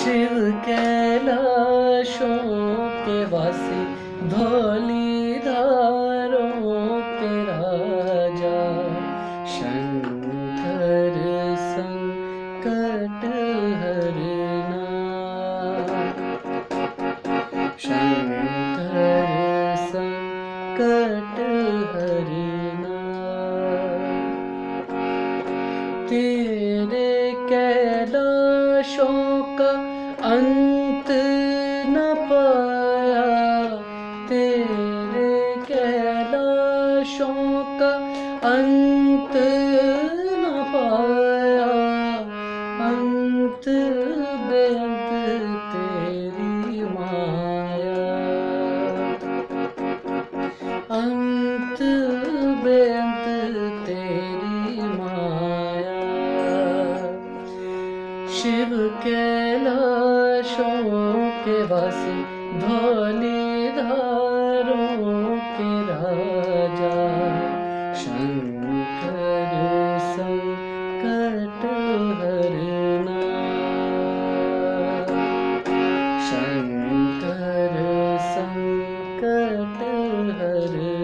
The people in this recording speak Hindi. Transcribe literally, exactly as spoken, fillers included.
शिव कैलाशों के वासी, धौलीधारों के राजा, शंकर संकट हरना। शंकर संकट हरना। तेरे कैलाशों का अंत न पाया, तेरे कैलाशों का अंत न पाया, अंत बेअंत तेरी माया, अंत बेअंत तेरी माया। शिव कैलाशों के वासी, धौलीधारों के राजा, शंकर संकट हरना। शंकर संकट हरना।